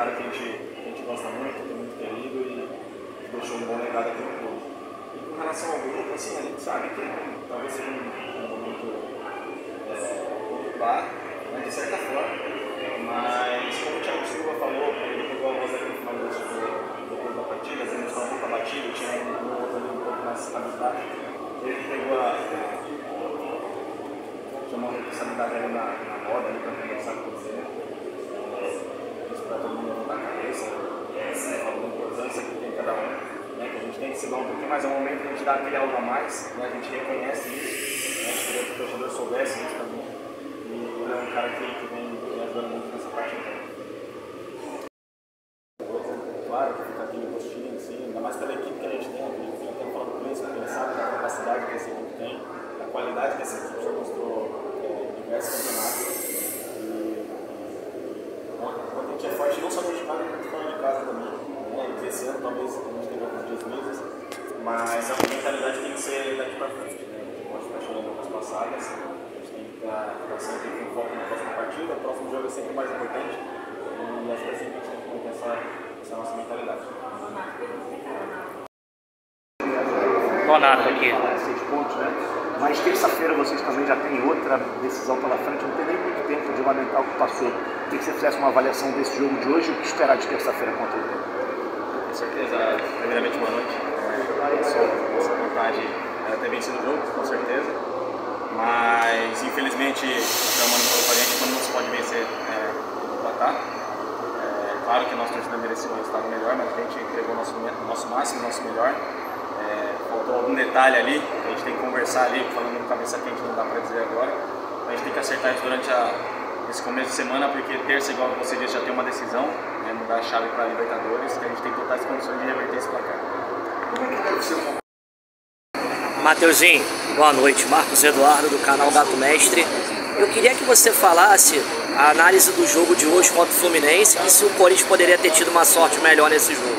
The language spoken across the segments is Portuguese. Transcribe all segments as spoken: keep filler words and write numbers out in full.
cara que a gente, que a gente gosta muito, que é muito querido e deixou um bom legado aqui no clube. E com relação ao grupo, assim, a gente sabe que talvez seja um, um momento conturbado, né, de certa forma, mas como o Thiago Silva falou, ele pegou a voz aqui no final do depois da partida, a gente estava um pouco abatido, tinha um, um outro ali um pouco mais estabilidade. Ele pegou a. chamou a responsabilidade ali na, na roda, ali para conversar com você. Isso para todo mundo levantar a cabeça, falando da importância que tem cada um, né, que a gente tem que se dar um pouquinho mais, é um momento que a gente dá aquele algo a mais, né, a gente reconhece isso, né, que o torcedor soubesse isso também. E ele é um cara que, que vem, vem ajudando muito nessa parte também. Claro que fica aquele gostinho, assim, ainda mais pela equipe que a gente tem, a gente tem falado com isso, porque ele sabe da capacidade que essa equipe tem, da qualidade que essa equipe já mostrou em diversos campeonatos. E quando a gente é forte, não só no ginásio, mas fora de casa também. Né? E esse ano talvez a gente tenha alguns dias livres, mas a mentalidade tem que ser daqui para frente. Né? A gente pode estar chorando algumas passadas, a gente tem que estar, estar sempre com foco na próxima partida, o próximo jogo é sempre mais importante, e acho que é assim que a gente tem que manter essa. Essa é a nossa mentalidade. Donato aqui. Seis pontos, né? Mas terça-feira vocês também já têm outra decisão pela frente, não tem nem muito tempo de lamentar o que passou. Queria que você fizesse uma avaliação desse jogo de hoje e o que esperar de terça-feira contra o Grêmio. Com certeza, primeiramente boa noite. É, essa vontade era ter vencido o jogo, com certeza. Mas infelizmente, até o Mano falou pra gente, quando não se pode vencer, é empatar. Claro que a nossa torcida merecia um resultado melhor, mas a gente entregou o nosso, nosso máximo, o nosso melhor. É, faltou algum detalhe ali, que a gente tem que conversar ali, falando no cabeça quente, não dá para dizer agora. A gente tem que acertar isso durante a, esse começo de semana, porque terça, igual você disse, já tem uma decisão, né, mudar a chave para a Libertadores, que a gente tem totais condições de reverter esse placar. Mateuzinho, boa noite. Marcos Eduardo, do canal Gato Mestre. Eu queria que você falasse a análise do jogo de hoje contra o Fluminense e se o Corinthians poderia ter tido uma sorte melhor nesse jogo.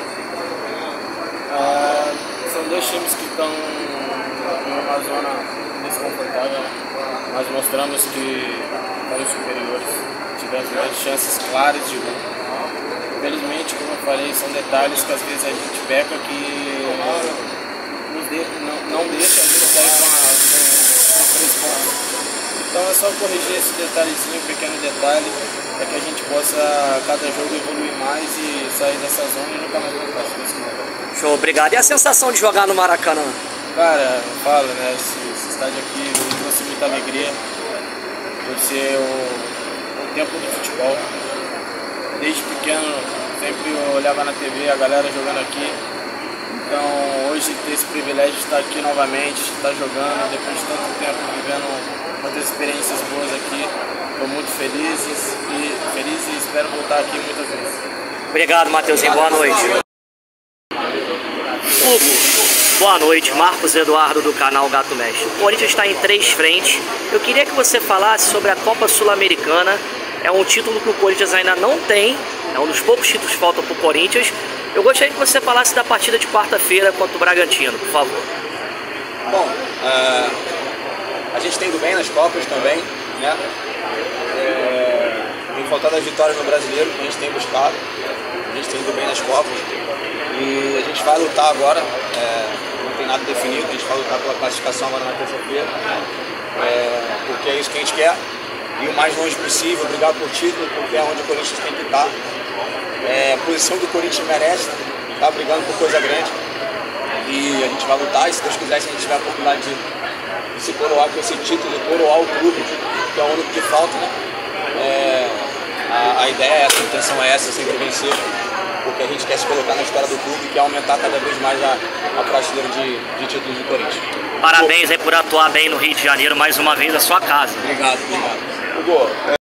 Ah, são dois times que estão numa zona desconfortável. Nós mostramos que somos superiores, tivemos chances claras de gol. Infelizmente, como eu falei, são detalhes que às vezes a gente peca que nos de, não, não deixa a gente sair com, a, com, com três pontos. Então é só corrigir esse detalhezinho, pequeno detalhe, para que a gente possa, cada jogo, evoluir mais e sair dessa zona e nunca mais voltar. Show, obrigado. E a sensação de jogar no Maracanã? Cara, eu falo, né, esse, esse estádio aqui me trouxe muita alegria, por ser o, o tempo do futebol. Desde pequeno, sempre eu olhava na T V a galera jogando aqui. Então hoje ter esse privilégio de estar aqui novamente, de estar jogando, depois de tanto tempo vivendo muitas experiências boas aqui, estou muito feliz e, feliz e espero voltar aqui muitas vezes. Obrigado, Mateuzinho, boa noite. Hugo, boa noite, Marcos Eduardo do canal Gato Mestre. O Corinthians está em três frentes. Eu queria que você falasse sobre a Copa Sul-Americana. É um título que o Corinthians ainda não tem, é um dos poucos títulos que faltam para o Corinthians. Eu gostaria que você falasse da partida de quarta-feira contra o Bragantino, por favor. Bom, uh, a gente tem ido bem nas Copas também, né? É, tem faltado as vitórias no Brasileiro, que a gente tem buscado. A gente tem ido bem nas Copas. E a gente vai lutar agora, é, não tem nada definido, a gente vai lutar pela classificação agora na terça-feira. É, porque é isso que a gente quer. E o mais longe possível, brigar por título, porque é onde o Corinthians tem que estar. É, a posição que o Corinthians merece, está brigando por coisa grande. E a gente vai lutar, e se Deus quiser, se a gente tiver a oportunidade de, de se coroar com esse título, de coroar o clube, que é o único que falta, né? É, a, a ideia é essa, a intenção é essa, sempre vencer, porque a gente quer se colocar na história do clube, que é aumentar cada vez mais a, a prateleira de, de títulos do Corinthians. Parabéns aí por atuar bem no Rio de Janeiro, mais uma vez a sua casa. Obrigado, obrigado. Hugo,